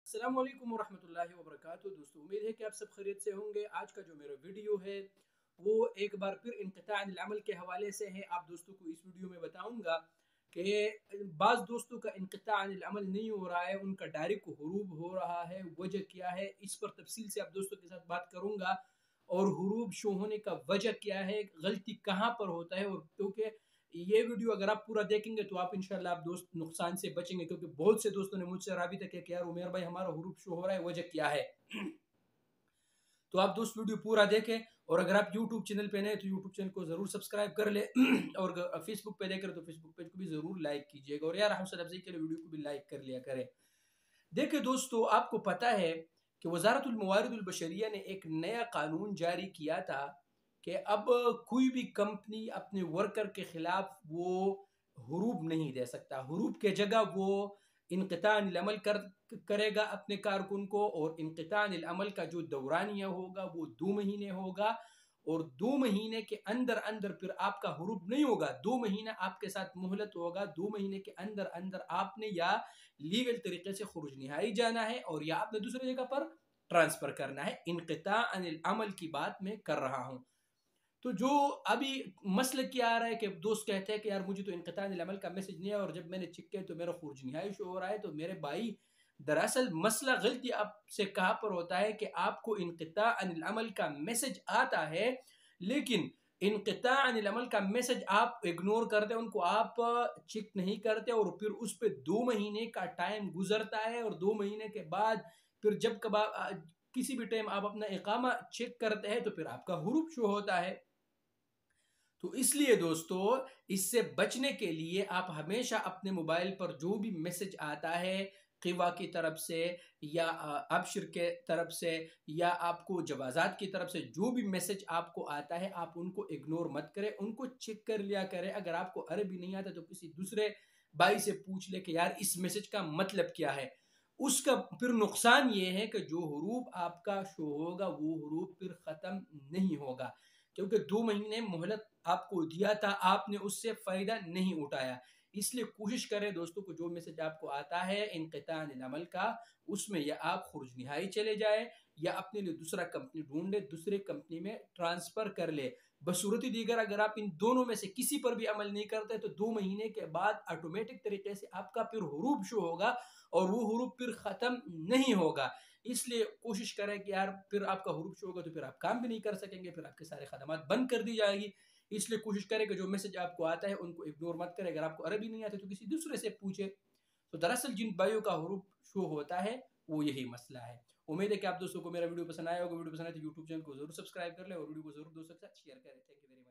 अस्सलाम वालेकुम वरहमतुल्लाहि वबरकातुहू। दोस्तों, उम्मीद है कि आप सब खैरियत से होंगे। आज का जो मेरा वीडियो है वो एक बार फिर इंक़िता अनिल अमल के हवाले से है। आप दोस्तों को इस वीडियो में बताऊंगा कि बाज़ दोस्तों का इंक़िता अनिल अमल नहीं हो रहा है, उनका डायरेक्ट हुरूब हो रहा है। वजह क्या है, इस पर तफसील से आप दोस्तों के साथ बात करूंगा। और हुरूब शो होने का वजह क्या है, गलती कहाँ पर होता है। और क्योंकि ये वीडियो अगर आप पूरा देखेंगे तो आप इंशाल्लाह आप दोस्त नुकसान से बचेंगे, क्योंकि बहुत से दोस्तों ने मुझसे राबिता किया कि यार उमेर भाई हमारा हुरूब शो हो रहा है, वजह क्या है। तो आप दोस्त वीडियो पूरा देखें। और अगर आप यूट्यूब चैनल पे नए तो यूट्यूब चैनल को जरूर सब्सक्राइब कर ले और फेसबुक पे देख रहे तो फेसबुक पेज को भी जरूर लाइक कीजिएगा। और यार हौसला अफजाई के लिए वीडियो को भी लाइक कर लिया करें। देखिए दोस्तों, आपको पता है कि वज़ारतुल मवारिदुल बशरिया ने एक नया कानून जारी किया था कि अब कोई भी कंपनी अपने वर्कर के खिलाफ वो हुरूब नहीं दे सकता। हुरूब के जगह वो इनक़िता अनिल अमल करेगा अपने कारकुन को। और इनक़िता अनिल अमल का जो दौरानिया होगा वो 2 महीने होगा। और 2 महीने के अंदर अंदर फिर आपका हुरूब नहीं होगा। 2 महीना आपके साथ मोहलत होगा। 2 महीने के अंदर अंदर आपने या लीगल तरीके से खुरुज निहाई जाना है और या आपने दूसरी जगह पर ट्रांसफर करना है। इनक़िता अनिल अमल की बात मैं कर रहा हूं। तो जो अभी मसला क्या आ रहा है कि दोस्त कहते हैं कि यार मुझे तो इनक़िता अनिल अमल का मैसेज नहीं है और जब मैंने चेक किया तो मेरा खुरुज निहाई शो हो रहा है। तो मेरे भाई, दरअसल मसला गलती आपसे कहाँ पर होता है कि आपको इनक़िता अनिल अमल का मैसेज आता है, लेकिन इनक़िता अनिल अमल का मैसेज आप इग्नोर करते हैं, उनको आप चेक नहीं करते। और फिर उस पर 2 महीने का टाइम गुजरता है। और 2 महीने के बाद फिर जब कब किसी भी टाइम आप अपना इकामा चेक करते हैं तो फिर आपका हुरूब शो होता है। तो इसलिए दोस्तों, इससे बचने के लिए आप हमेशा अपने मोबाइल पर जो भी मैसेज आता है क़िवा की तरफ से या अबशर के तरफ से या आपको जवाज़ात की तरफ से, जो भी मैसेज आपको आता है आप उनको इग्नोर मत करें, उनको चेक कर लिया करें। अगर आपको अरबी नहीं आता तो किसी दूसरे भाई से पूछ ले कि यार इस मैसेज का मतलब क्या है। उसका फिर नुकसान ये है कि जो हुरूब आपका शो होगा वो हुरूब फिर ख़त्म नहीं होगा, क्योंकि 2 महीने मोहलत आपको दिया था, आपने उससे फ़ायदा नहीं उठाया। इसलिए कोशिश करें दोस्तों को जो मैसेज आपको आता है इनक़िता अनिल अमल का, उसमें या आप खुरुज निहाई चले जाए या अपने लिए दूसरा कंपनी ढूंढे, दूसरे कंपनी में ट्रांसफ़र कर ले। बसूरत दीगर अगर आप इन दोनों में से किसी पर भी अमल नहीं करते तो 2 महीने के बाद ऑटोमेटिक तरीके से आपका फिर हुरूब शो होगा और वो हुरूब फिर ख़त्म नहीं होगा। इसलिए कोशिश करें कि यार फिर आपका हुरूब शो होगा तो फिर आप काम भी नहीं कर सकेंगे, फिर आपके सारे खदमात बंद कर दी जाएगी। इसलिए कोशिश करें कि जो मैसेज आपको आता है उनको इग्नोर मत करें। अगर आपको अरबी नहीं आती तो किसी दूसरे से पूछे। तो दरअसल जिन भाइयों का हुरूब शो होता है वो यही मसला है। उम्मीद है कि आप दोस्तों को मेरा वीडियो पसंद आया होगा। वीडियो पसंद आए तो यूट्यूब चैनल को जरूर सब्सक्राइब कर ले और वीडियो को जरूर दोस्तों के साथ शेयर करें। Thank you very much.